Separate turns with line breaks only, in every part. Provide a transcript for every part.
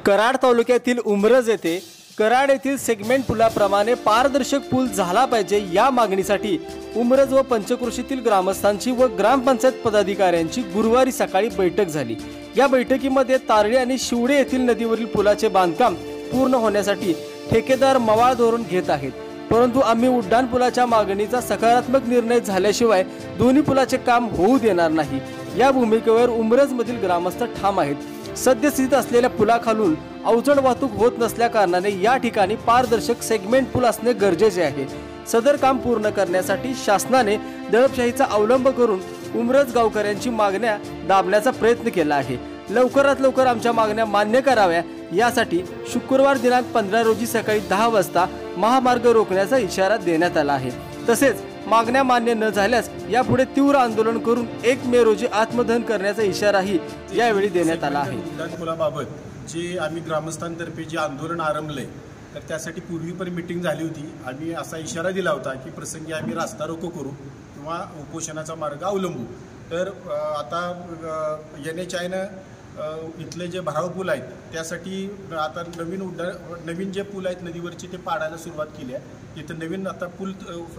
कराड तालुक्यातील उमरज येथे कराड येथील सेगमेंट पुलाप्रमाणे पारदर्शक पूल झाला पाहिजे या मागणीसाठी उमरज व पंचक्रोशीतील ग्रामस्थांची व ग्रामपंचायत पदाधिकाऱ्यांची गुरुवारी सकाळी बैठक झाली। या बैठकीमध्ये तारळी आणि शिवडे येथील नदीवरील पुलाचे बांधकाम पूर्ण होण्यासाठी ठेकेदार मवाळ धोरण घेत आहेत, परंतु आम्ही उड्डाण पुलाच्या मागणीचा सकारात्मक निर्णय झाल्याशिवाय दोन्ही पुलाचे काम होऊ देणार नाही या भूमिकेवर उमरज मधील ग्रामस्थ ठाम आहेत। सद्यस्थितीत असलेल्या पुलाखालून अवजड वाहतूक होत नसल्या कारणाने या ठिकाणी पारदर्शक सेगमेंट पूल असणे गरजेचे आहे। सदर काम पूर्ण करण्यासाठी शासनाने दडपशाहीचा अवलंब करून उमरज गावकऱ्यांची मागण्या दाबण्याचा प्रयत्न केला आहे। लवकरात लवकर आमच्या मागण्या मान्य कराव्या यासाठी शुक्रवार दिनांक 15 रोजी सकाळी 10 वाजता महामार्ग रोखण्याचा इशारा देण्यात आला आहे। तसेच मागण्या मान्य न झाल्यास यापुढे तीव्र आंदोलन करून 1 मे रोजी आत्मदहन करण्याचा इशाराही यावेळी देण्यात आला आहे।
उड्डाण पुलाबाबत जे आम्ही ग्रामस्थांतर्फे जे आंदोलन आरंभले तर त्यासाठी पूर्वी पण मीटिंग झाली होती। आम्ही असा इशारा दिला होता की प्रसंगी आम्ही रास्ता रोको करू किंवा उपोषणाचा मार्ग अवलंबू। तर आता NHIनं इथले जे भराव पूल आहेत त्यासाठी आता नवीन जे पूल आहेत नदीवरचे ते पाडायला सुरुवात केली आहे। तिथं नवीन आता पूल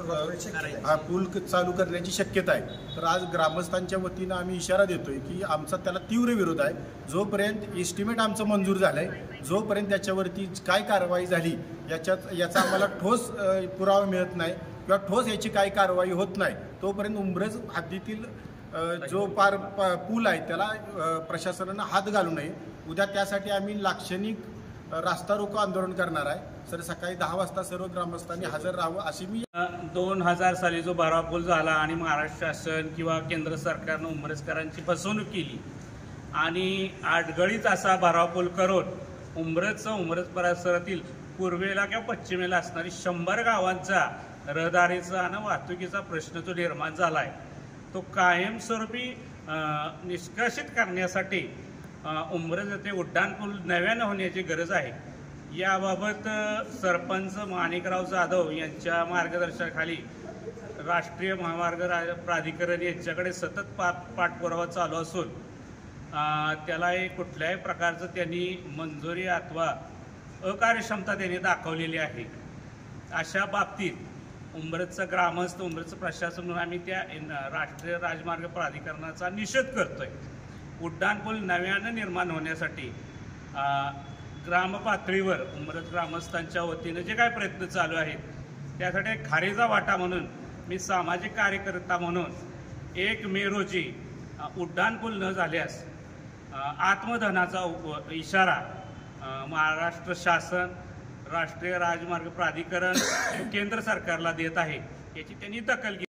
चालू करण्याची शक्यता आहे। तर आज ग्रामस्थांच्या वतीनं आम्ही इशारा देतोय की आमचा त्याला तीव्र विरोध आहे। जोपर्यंत एस्टिमेट आमचं मंजूर झालंय, जोपर्यंत त्याच्यावरती काय कारवाई झाली याचा आम्हाला ठोस पुरावा मिळत नाही किंवा ठोस याची काय कारवाई होत नाही, तोपर्यंत उमरज हद्दीतील जो पूल आहे त्याला प्रशासनानं हात घालू नये। उद्या त्यासाठी आम्ही लाक्षणिक रास्ता रोको आंदोलन करणार आहे। सर सकाळी 10 वाजता सर्व ग्रामस्थांनी हजर राहावं अशी मी
2000 साली जो भराव पूल झाला आणि महाराष्ट्र शासन किंवा केंद्र सरकारनं उमरजकरांची फसवणूक केली आणि आडगळीत असा भराव पूल करून उमरज परिसरातील पूर्वेला किंवा पश्चिमेला असणारी 100 गावांचा रहदारीचा आणि वाहतुकीचा प्रश्न जो निर्माण झाला आहे तो कायमस्वरूपी निष्कासित करण्यासाठी उमरज येथे उड्डाण पूल नव्यानं होण्याची गरज आहे। याबाबत सरपंच माणिकराव जाधव यांच्या मार्गदर्शनाखाली राष्ट्रीय महामार्ग प्राधिकरण यांच्याकडे सतत पाठपुरावा चालू असून त्याला कुठल्याही प्रकारचं त्यांनी मंजुरी अथवा अकार्यक्षमता त्यांनी दाखवलेली आहे। अशा बाबतीत उमरजचं ग्रामस्थ उमरजचं प्रशासन म्हणून आम्ही त्या राष्ट्रीय राजमार्ग प्राधिकरणाचा निषेध करतोय। उड्डाण पूल नव्यानं निर्माण होण्यासाठी ग्रामपातळीवर उमरज ग्रामस्थांच्या वतीनं जे काय प्रयत्न चालू आहेत त्यासाठी खारीचा वाटा म्हणून मी सामाजिक कार्यकर्ता म्हणून 1 मे रोजी उड्डाण पूल न झाल्यास आत्मदहनाचा इशारा महाराष्ट्र शासन, राष्ट्रीय राजमार्ग प्राधिकरण केंद्र सरकारला देत आहे, याची त्यांनी दखल घेतली।